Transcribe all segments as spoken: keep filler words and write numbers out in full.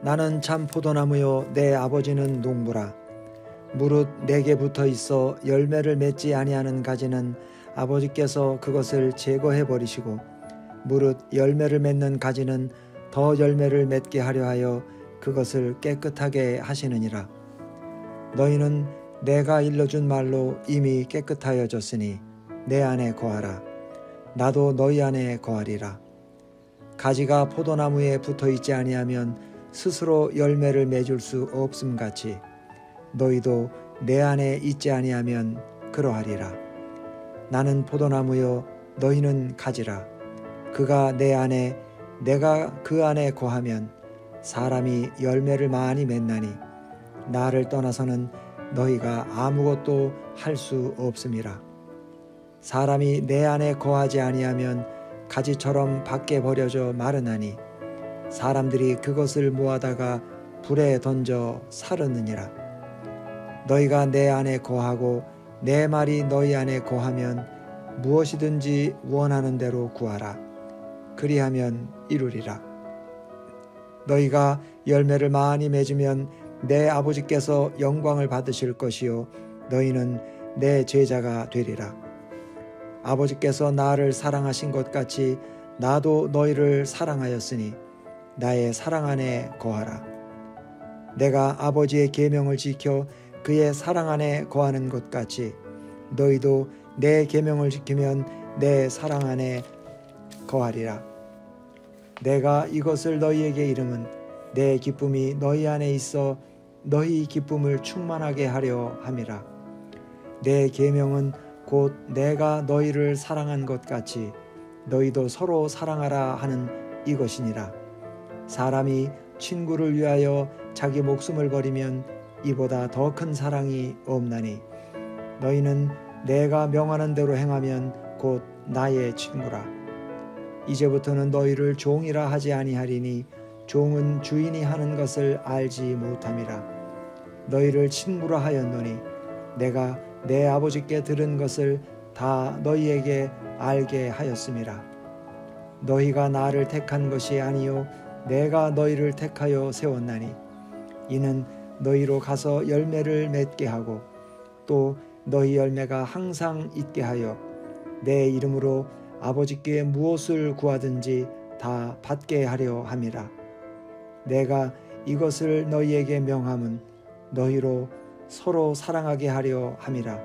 나는 참 포도나무요 내 아버지는 농부라. 무릇 내게 붙어 있어 열매를 맺지 아니하는 가지는 아버지께서 그것을 제거해 버리시고, 무릇 열매를 맺는 가지는 더 열매를 맺게 하려 하여 그것을 깨끗하게 하시느니라. 너희는 내가 일러준 말로 이미 깨끗하여졌으니 내 안에 거하라. 나도 너희 안에 거하리라. 가지가 포도나무에 붙어 있지 아니하면 스스로 열매를 맺을 수 없음 같이 너희도 내 안에 있지 아니하면 그러하리라. 나는 포도나무요 너희는 가지라. 그가 내 안에 내가 그 안에 거하면 사람이 열매를 많이 맺나니 나를 떠나서는 너희가 아무것도 할 수 없음이라. 사람이 내 안에 거하지 아니하면 가지처럼 밖에 버려져 마르나니 사람들이 그것을 모아다가 불에 던져 사르느니라. 너희가 내 안에 거하고 내 말이 너희 안에 거하면 무엇이든지 원하는 대로 구하라. 그리하면 이루리라. 너희가 열매를 많이 맺으면 내 아버지께서 영광을 받으실 것이요 너희는 내 제자가 되리라. 아버지께서 나를 사랑하신 것 같이 나도 너희를 사랑하였으니 나의 사랑 안에 거하라. 내가 아버지의 계명을 지켜 그의 사랑 안에 거하는 것 같이 너희도 내 계명을 지키면 내 사랑 안에 거하리라. 내가 이것을 너희에게 이름은 내 기쁨이 너희 안에 있어 너희 기쁨을 충만하게 하려 함이라. 내 계명은 곧 내가 너희를 사랑한 것 같이 너희도 서로 사랑하라 하는 이것이니라. 사람이 친구를 위하여 자기 목숨을 버리면 이보다 더 큰 사랑이 없나니 너희는 내가 명하는 대로 행하면 곧 나의 친구라. 이제부터는 너희를 종이라 하지 아니하리니 종은 주인이 하는 것을 알지 못함이라. 너희를 친구라 하였노니 내가 내 아버지께 들은 것을 다 너희에게 알게 하였음이라. 너희가 나를 택한 것이 아니요 내가 너희를 택하여 세웠나니 이는 너희로 가서 열매를 맺게 하고 또 너희 열매가 항상 있게 하여 내 이름으로 아버지께 무엇을 구하든지 다 받게 하려 함이라. 내가 이것을 너희에게 명함은 너희로 서로 사랑하게 하려 함이라.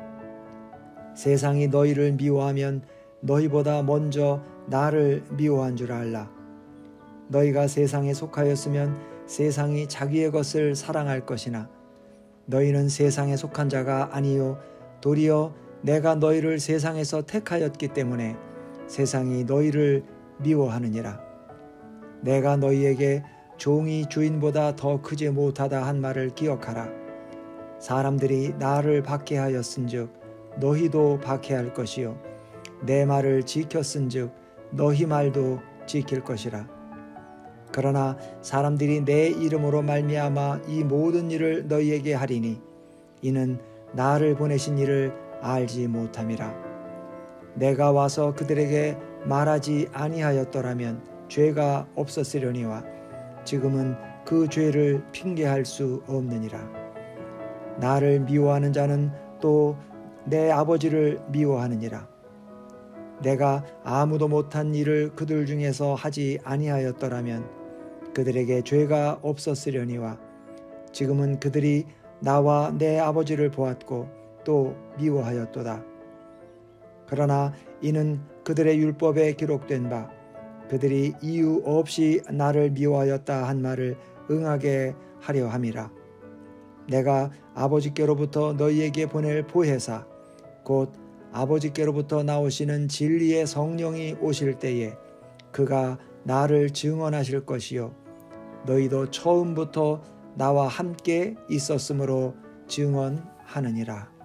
세상이 너희를 미워하면 너희보다 먼저 나를 미워한 줄 알라. 너희가 세상에 속하였으면 세상이 자기의 것을 사랑할 것이나 너희는 세상에 속한 자가 아니요 도리어 내가 너희를 세상에서 택하였기 때문에 세상이 너희를 미워하느니라. 내가 너희에게 종이 주인보다 더 크지 못하다 한 말을 기억하라. 사람들이 나를 박해하였은즉 너희도 박해할 것이요 내 말을 지켰은즉 너희 말도 지킬 것이라. 그러나 사람들이 내 이름으로 말미암아 이 모든 일을 너희에게 하리니 이는 나를 보내신 이를 알지 못함이라. 내가 와서 그들에게 말하지 아니하였더라면 죄가 없었으려니와 지금은 그 죄를 핑계할 수 없느니라. 나를 미워하는 자는 또 내 아버지를 미워하느니라. 내가 아무도 못한 일을 그들 중에서 하지 아니하였더라면 그들에게 죄가 없었으려니와 지금은 그들이 나와 내 아버지를 보았고 또 미워하였도다. 그러나 이는 그들의 율법에 기록된 바 그들이 이유 없이 나를 미워하였다 한 말을 응하게 하려 함이라. 내가 아버지께로부터 너희에게 보낼 보혜사 곧 아버지께로부터 나오시는 진리의 성령이 오실 때에 그가 나를 증언하실 것이요 너희도 처음부터 나와 함께 있었으므로 증언하느니라.